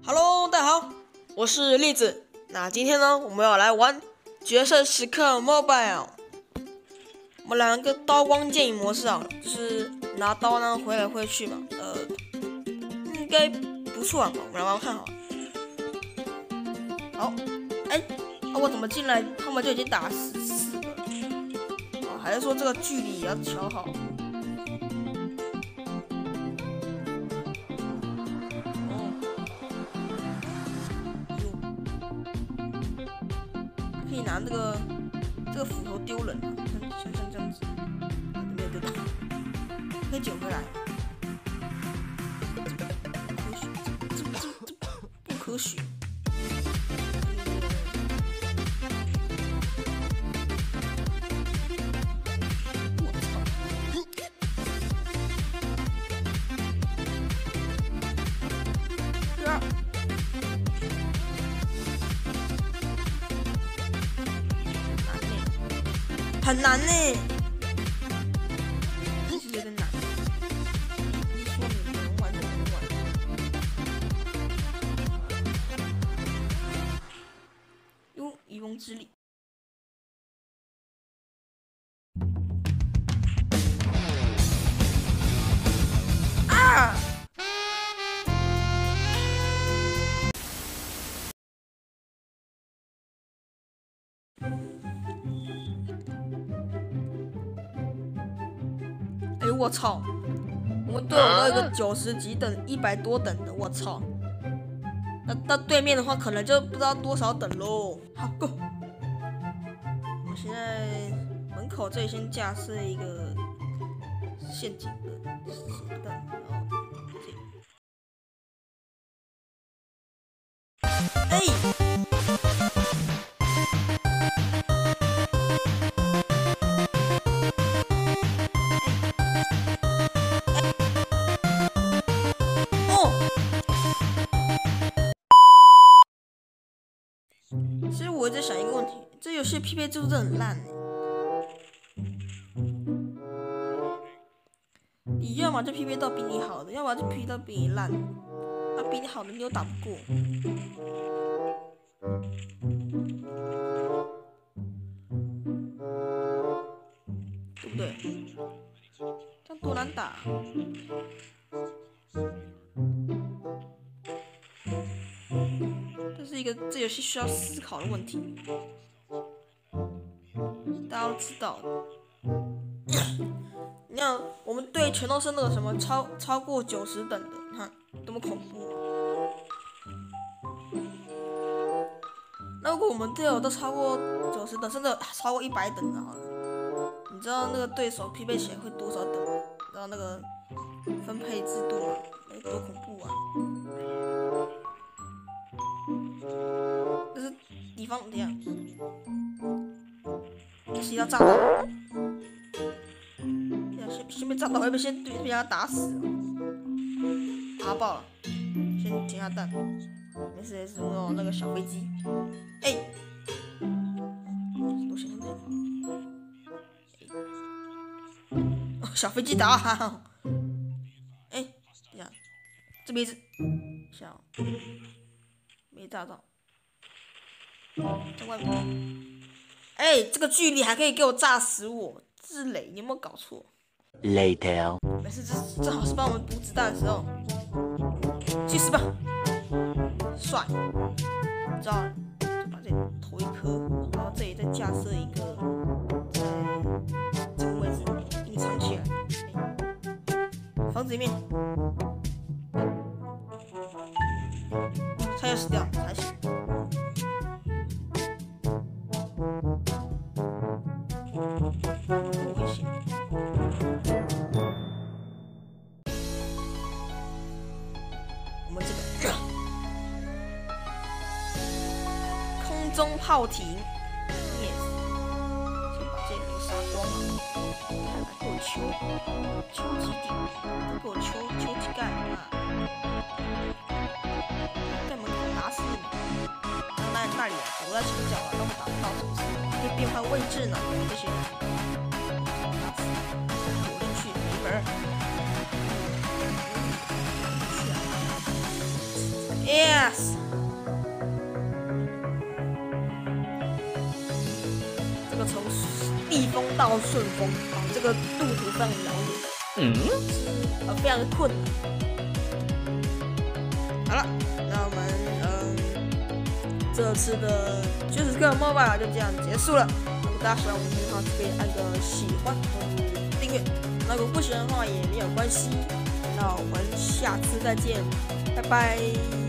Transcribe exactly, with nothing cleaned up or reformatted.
Hello， 大家好，我是栗子。那今天呢，我们要来玩决胜时刻 Mobile。我们来个刀光剑影模式啊，就是拿刀呢挥来挥去嘛，呃，应该不错啊。我们来玩看好了。好，哎、啊，我怎么进来他们就已经打十四个了？哦，还是说这个距离也要调好？可以拿这个这个斧头丢人，像像像这样子，没有丢到，可以捡回来。不科学，这这这这不科学。我操！啊！很难呢，其实有点难。不是说你能玩就能玩。用渔翁之利。啊！哎呦我操！我们队友都有个九十几等、一百多等的，我操！那到对面的话，可能就不知道多少等喽。好，Go！我现在门口这里先架设一个陷阱的子弹，然后这，哎。其实我在想一个问题，这游戏匹配制度真的很烂哎。你要么就匹配到比你好的，要么就匹配到比你烂的。那、啊、比你好的你又打不过，对不对？这样多难打。这是一个这游戏需要思考的问题，大家都知道的。你看，我们队全都是那个什么超超过九十等的，你看多么恐怖啊！那如果我们队友都超过九十等，甚至超过一百等的，好了，你知道那个对手匹配起来会多少等吗？你知道那个分配制度吗？那多恐怖啊！这是敌方怎样？先要炸到，先先被炸到，会被先被他打死，打爆了，先停下弹，没事没事，我有那个小飞机，哎、欸，多先这个，哦，小飞机打好，哎、欸，等下，这边是小，没炸到。在外面，哎、欸，这个距离还可以给我炸死我，这是雷，你有没有搞错 ？Later， 没事，这正好是帮我们补子弹的时候，去死吧，帅，知道了，就把这里投一颗，然后这里再架设一个，在这个位置隐藏起来，欸、房子里面，差点死掉，还行。危险！我们这个空中炮艇 ，yes， 先把这里都杀光了。看来给我抽抽几顶，都给我抽抽几盖啊！在门口打死你！然后那那里躲在墙角啊，让我打不到，是不是？可以变换位置呢，这些人。躲进去没门儿！去啊！ Yes。这个从逆风到顺风，啊，这个路途非常遥远，嗯，是呃非常的困难。好了，那我们嗯这次的九十个 mobile 就这样结束了。如果大家喜欢我们的话，可以按个喜欢或是订阅。那如果不喜欢的话也没有关系。那我们下次再见，拜拜。